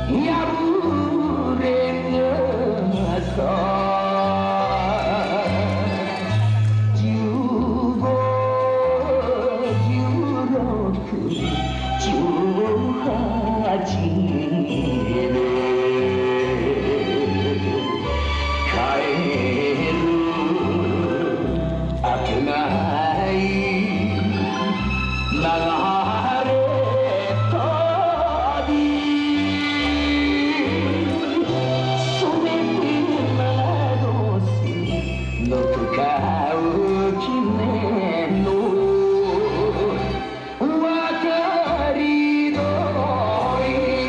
破れなさ15、16、18で帰るあてない流れ旅全て戻すのとかうきめの渡り鳥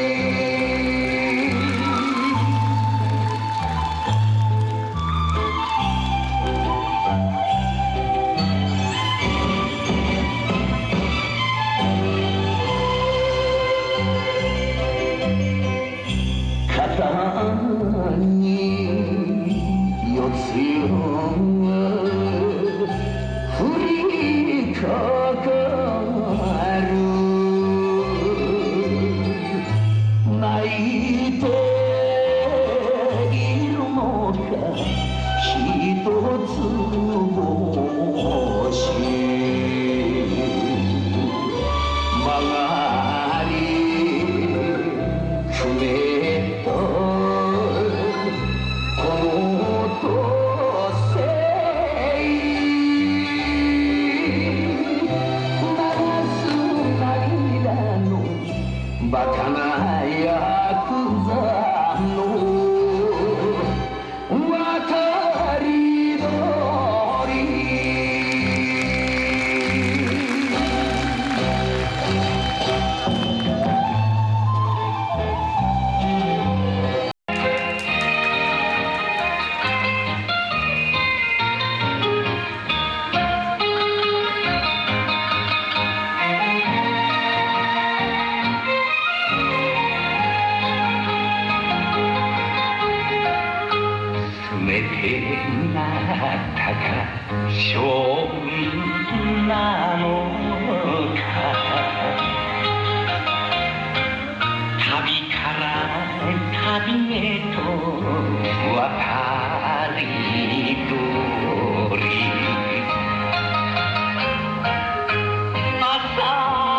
肩に四つ葉が降りかかる泣いているのか一つ星曲がりくねったこの都政流す涙のバカなヤクザの渡り鳥全てなったか勝負なのか旅から旅へと渡り鳥朝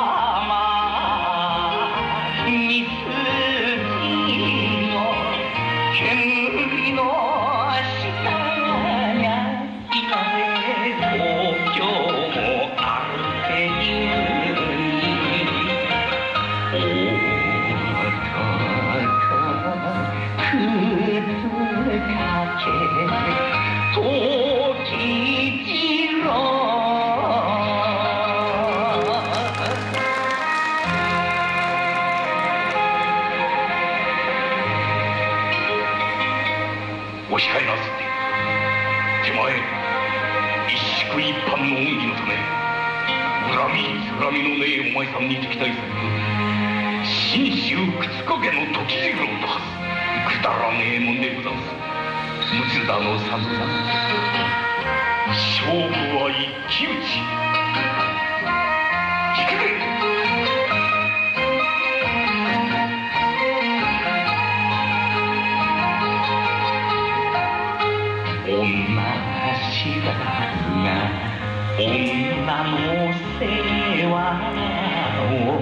間にすぎの煙のお控えなすって手前一宿一般の恩義のため恨みのねえお前さんに敵対する信州口影の時次郎とはくだらねえもんでござんす。六田の三蔵さん勝負は一騎打ち引くぜ。女知らずが女の世話を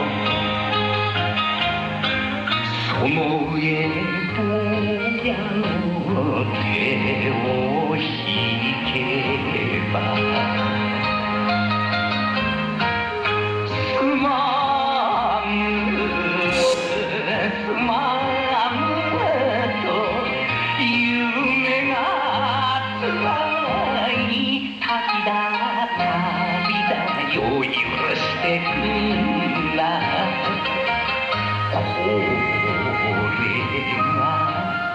その上坊やの手を引けばすまんすまんと夢が辛い旅だよ許してくんなこれが